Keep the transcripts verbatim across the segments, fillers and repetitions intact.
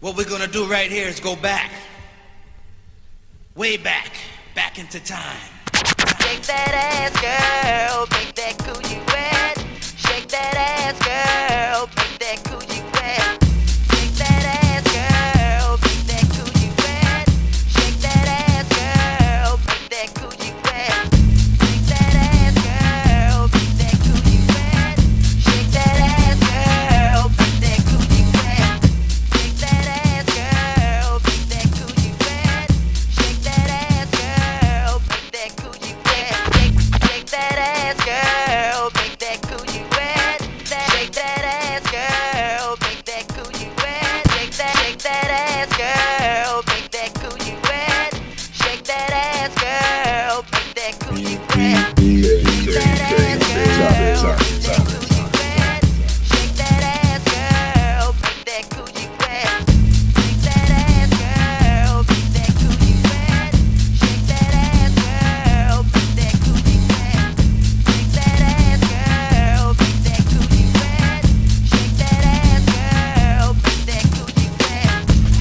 What we're gonna do right here is go back. Way back. Back into time. Shake that ass, girl. Make that coochie wet. Shake that ass, girl. Make that coochie wet. Shake that ass, girl. Make that coochie wet. Shake that ass, girl. Make that coochie wet. Shake that ass, girl. Make that coochie wet. Shake that ass, girl. Make that coochie wet. Shake that ass, girl. Make that coochie wet. Shake that ass, girl. Make that coochie wet. Shake, shake that ass, girl. Make that coochie wet. Shake that ass, girl. Make that coochie wet. Shake that, shake that ass, girl. Make that coochie wet. Shake that ass, girl. Make that coochie wet. Shake that ass, girl. Make that coochie wet. Shake that ass, girl. Make that coochie wet. Shake that ass, girl. Make that coochie wet. Shake that ass, girl. Make that coochie wet. Shake that ass, girl. Make that coochie wet. Shake that ass, girl. Make that coochie wet.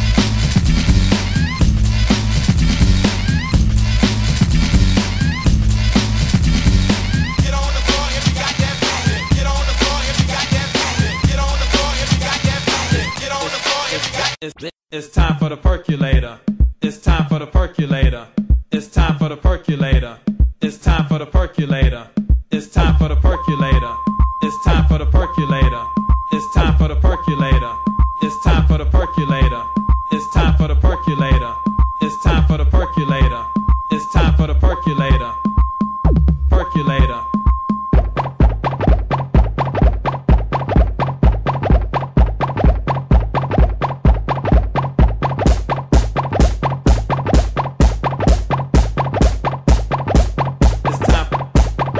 Get on the floor if you got that feeling. Get on the floor if you got that feeling. Get on the floor if you got that feeling. Get on the floor if you got. It's, it's time for the percolator. It's time for the percolator. It's time for the percolator. It's time for the percolator. It's time for the percolator. It's time for the percolator. It's time for the percolator. It's time for the percolator. It's time for the percolator. It's time for the percolator. It's time for the percolator. Percolator. It's time.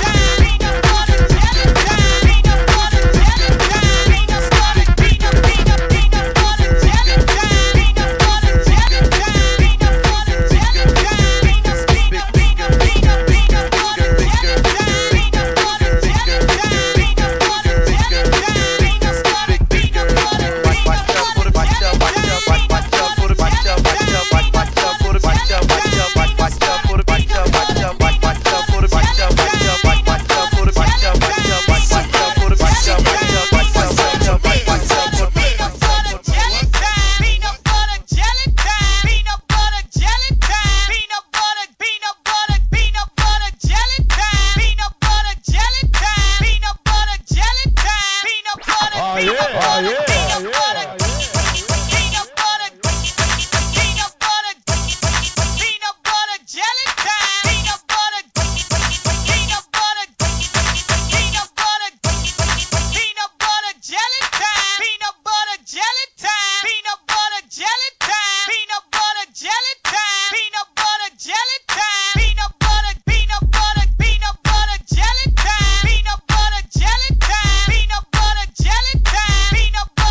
Peanut butter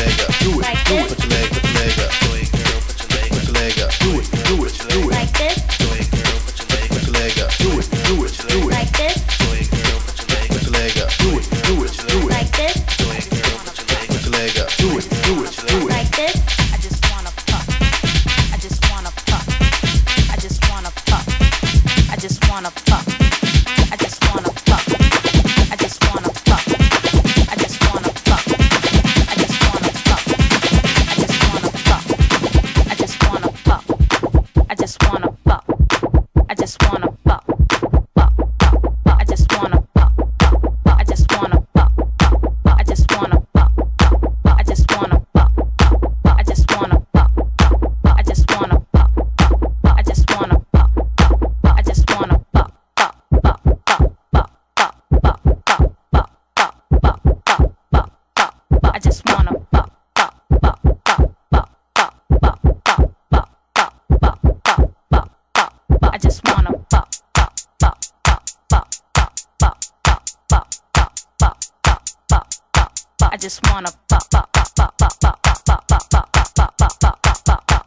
I just wanna pop, pop, pop, pop, pop, pop, pop, pop, pop, pop, pop, pop, pop, pop, pop, pop, pop.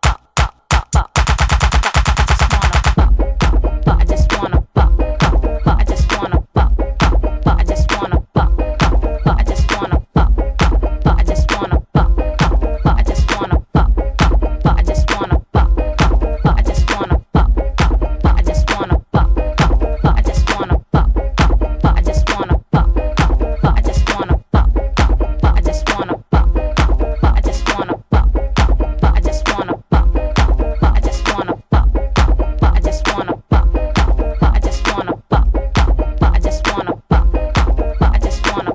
I just wanna pop, pop, pop. I just wanna pop, pop, pop. I just wanna pop, pop, pop. I just wanna pop, pop. I just wanna pop, pop. I just wanna pop, pop. I just wanna pop, pop. I just wanna pop, pop. I just wanna pop, pop. I just wanna pop, pop. I just wanna pop, pop. I just wanna pop, pop. I just wanna pop, pop. I just wanna pop, pop. I just wanna pop, pop. I just wanna pop, pop. I just wanna pop, pop. I just wanna pop, pop. I just wanna pop, pop. I just wanna.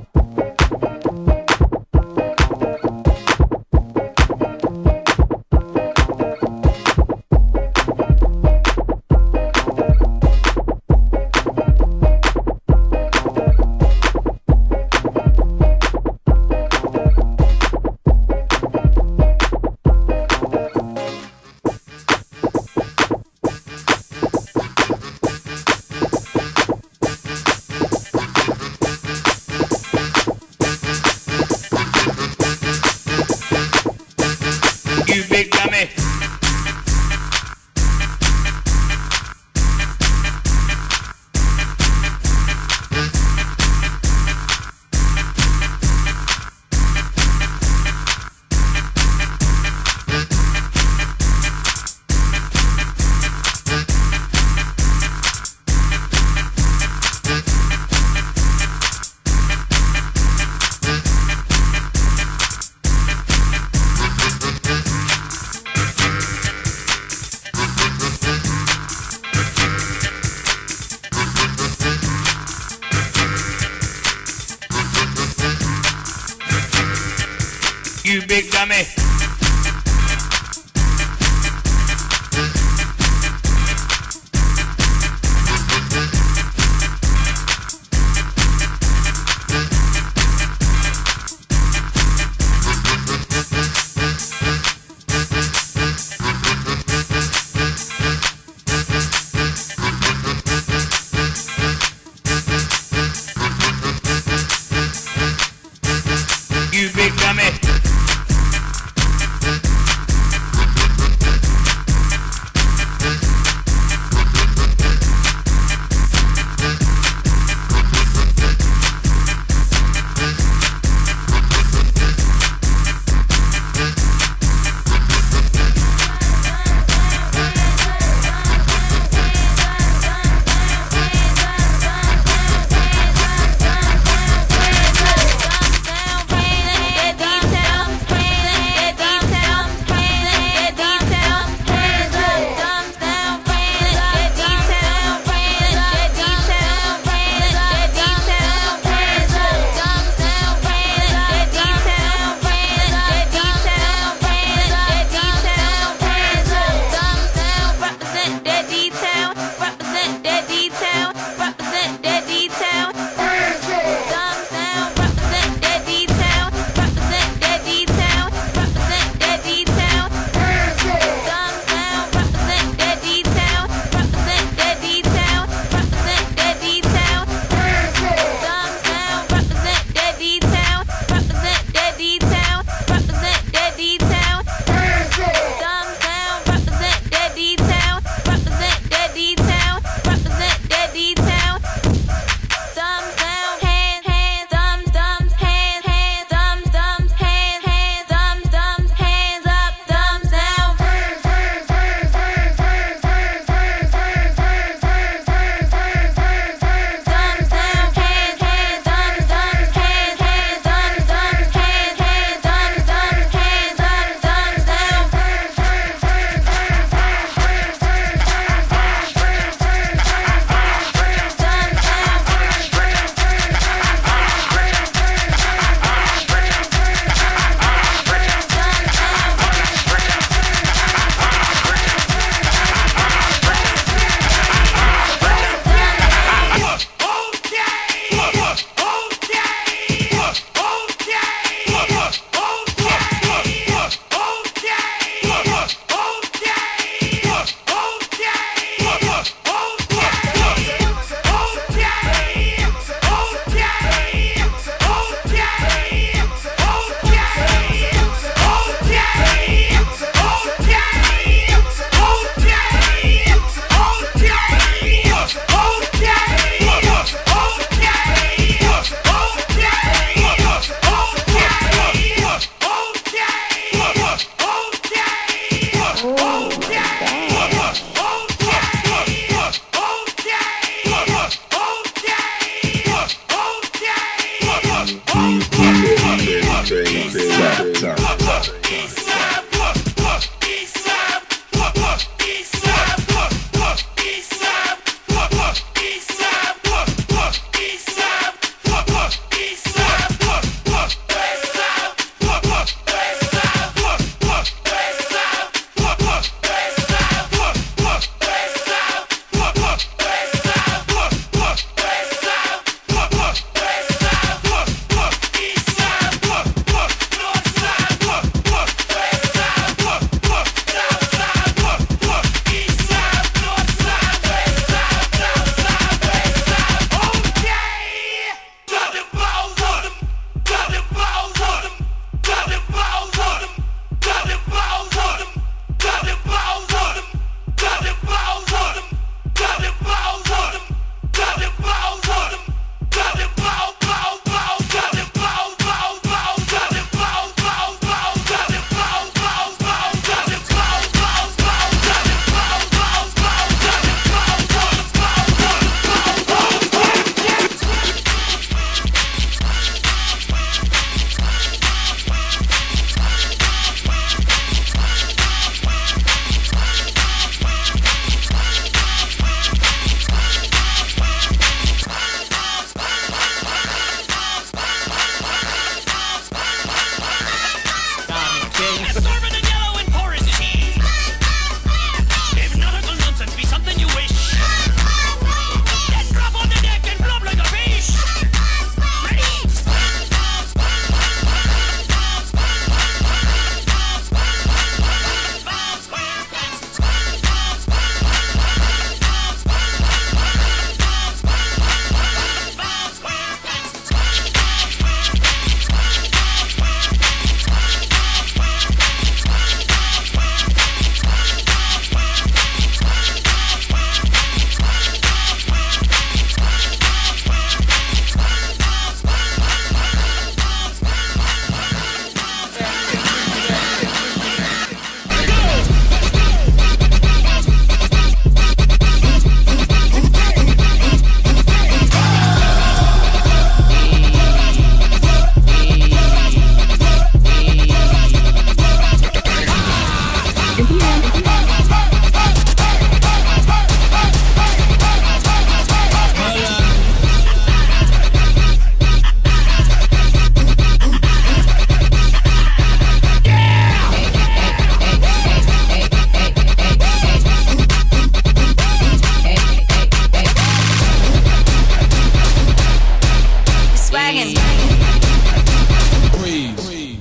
You big dummy. You big dummy. You big dummy.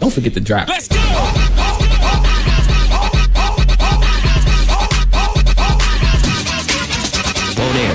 Don't forget to drop. Let's go. Go there.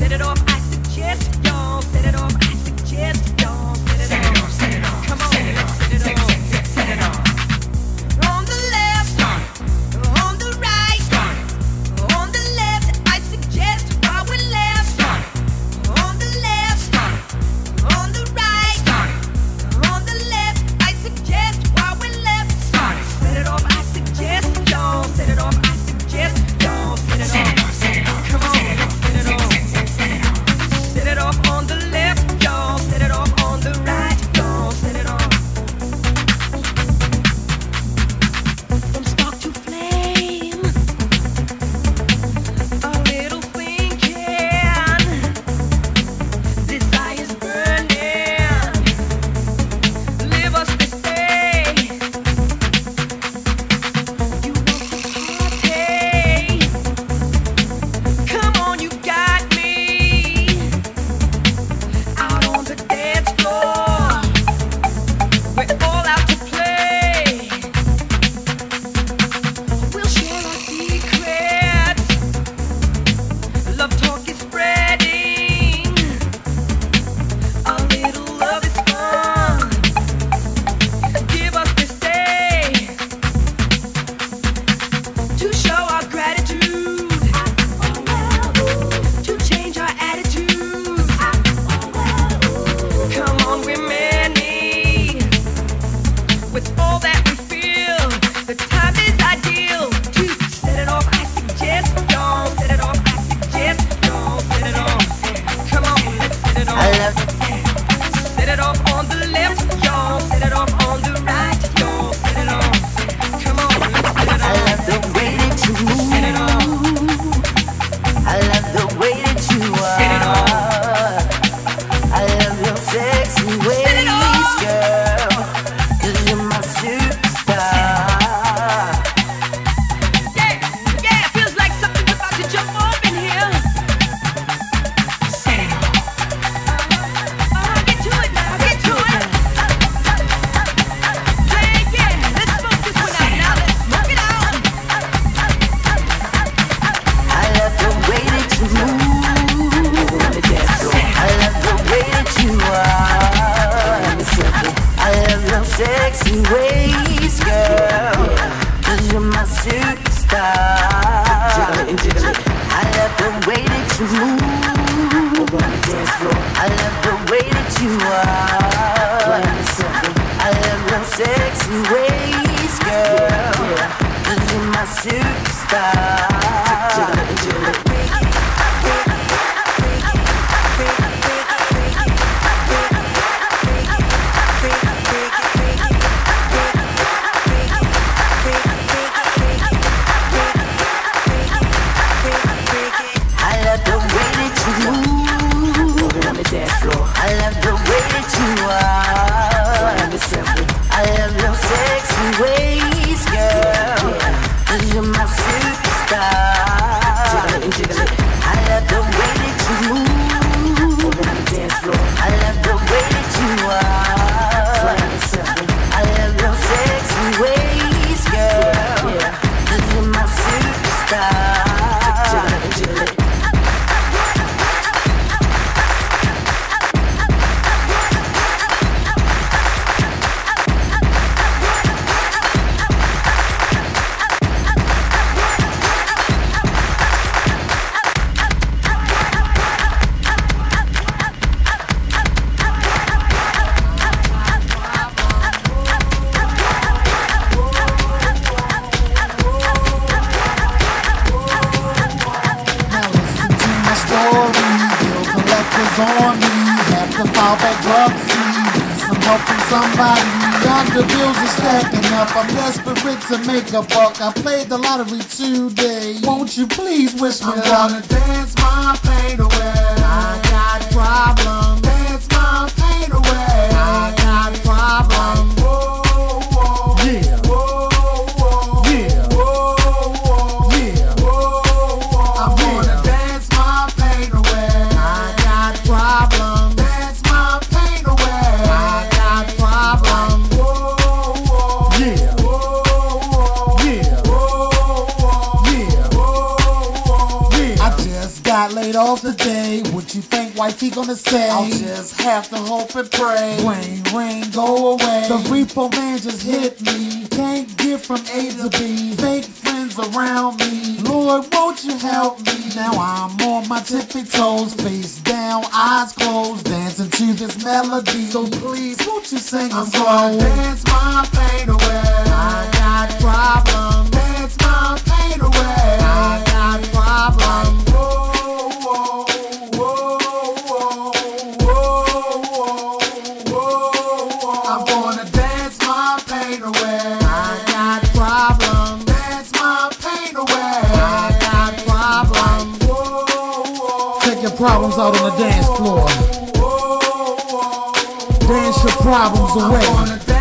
Set it off, I suggest y'all. Set it off, I suggest y'all. Set it off, set it off. Come on, set it off, set it off, set it off. On the left, on the right, on the left, I suggest while we're left. On the left, on the right, on the left, I suggest while we're left. Set it off, I suggest y'all. Set it off, I suggest y'all. Set it off, set it off. Come on, set it off. Set it off on the left, y'all. Set it off on the right, y'all. Set it off. From spark to flame, a little thinking, desire's burning, live us to stay. You want to party? Come on, you got me. Out on the dance floor, we're all out to play. We'll share our secrets. Love talk is spreading. A little love is fun. Give us this day to show our gratitude, to change our attitude. Come on, we're many. With all that we feel, the time is ideal to set it off. I suggest y'all. Set it off. I suggest y'all. Set it off. Come on, let's set it off. Set it off on the left, y'all. Set it off on the right, y'all. Set it off. Come on, let's set it off. I love the way that you move. Set it off. I love the way that you Set it are. I love your sexy ways, Set it off. girl. 'Cause you're my superstar. Yeah, yeah, it feels like something's about to jump off in here. Set it off. Uh-huh, get to it now, get to it. Play again. Let's smoke this one out now. Let's smoke it out. I love the way that you move. I love the way that you are. I love your sexy ways, girl. 'Cause you're my superstar. I love the way that you move. I love the way that you are. I love your sexy ways, girl. 'Cause you're my superstar. I love the way that you move. I love the way that you are. I love your sexy ways, girl. 'Cause you're my superstar. I love the way that you move. I love the way that you are. I love your sexy ways, girl. 'Cause you're my superstar. On me, have to fall back drug free. Some help from somebody. Yonder bills are stacking up. I'm desperate to make a buck. I played the lottery today. Won't you please wish me luck? I wanna dance my pain away. I got problems. Dance my pain away. I got problems. Whoa, whoa, yeah. Whoa, whoa, yeah. Whoa, whoa, yeah. Whoa, whoa, I wanna dance my pain away. I got problems. Dance my pain away. I got problems. Whoa, whoa, yeah. Whoa, whoa, yeah. Whoa, whoa, yeah. Whoa, whoa, yeah. I just got laid off out today. What you think wifey gonna say? I'll just have to hope and pray. Rain, rain, go away. The repo man just hit me. Can't get from A to B. Fake friends around me. Lord, won't you help me? Now I'm on my tippy toes, face down, eyes closed, dancing to this melody. So please, won't you sing a song? I'm gonna dance my pain away. I got problems. Dance my pain away. I got problems. Whoa, whoa, whoa, whoa, whoa, whoa, whoa. I'm gonna dance my pain away. I got problems. Dance my pain away. I got problems. Whoa, whoa. Take your problems out on the dance floor. Dance your problems away.